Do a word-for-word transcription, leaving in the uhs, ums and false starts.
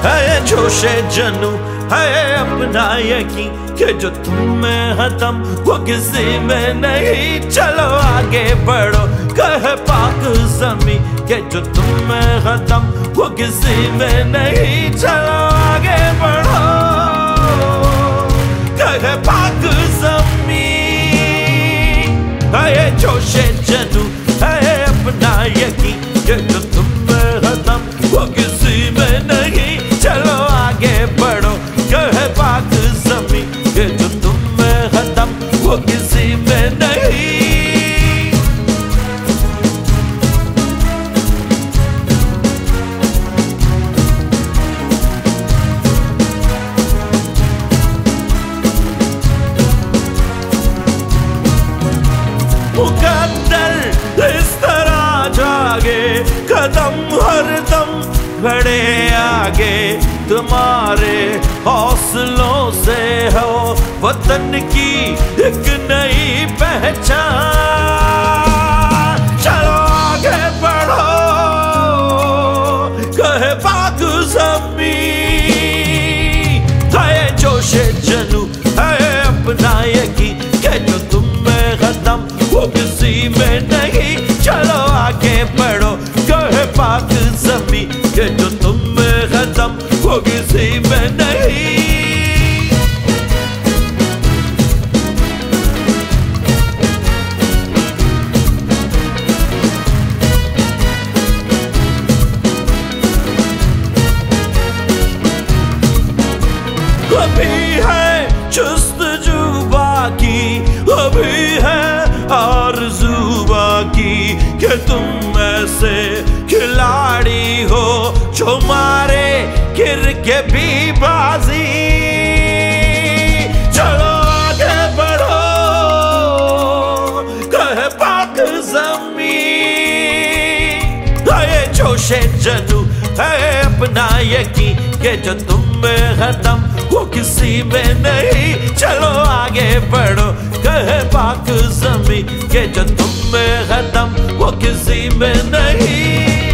है जोश-ए-जुनूं, है अपना यकीन कि जो तुम में है दम वो किसी में नहीं। चलो आगे बढ़ो कहे पाक ज़मीं कि जो तुम में है दम वो किसी में नहीं। चलो आगे बढ़ो कहे पाक ज़मीं। है जोश-ए-जुनूं, है अपना यकीन कि जो तुम में है दम वो किसी में नहीं। चलो आगे बढ़ो कहे पाक ज़मीं कि जो तुम में है दम वो किसी में नहीं। मुकद्दर इस तरह जागे कदम हर दम बढ़े आगे। तुम्हारे हौसलों से हो वतन की एक नई पहचान। चलो आगे बढ़ो कहे पाक ज़मीं। है जोश-ए-जुनूं, है अपना यकीन कि जो तुम में है दम वो किसी में नहीं। चलो आगे बढ़ो कहे पाक ज़मीं कि जो तुम में है दम वो किसी में नहीं। अभी है जुस्तजू बाकी, अभी है आरज़ू बाकी कि तुम ऐसे खिलाड़ी हो जो मारे गिर के भी बाजी। चलो आगे बढ़ो कहे पाक ज़मीं। है जोश-ए-जुनूं, है अपना यकीन कि जो तुम में है दम वो किसी में नहीं। चलो आगे बढ़ो कहे पाक ज़मीं कि जो तुम में है दम वो किसी में नहीं।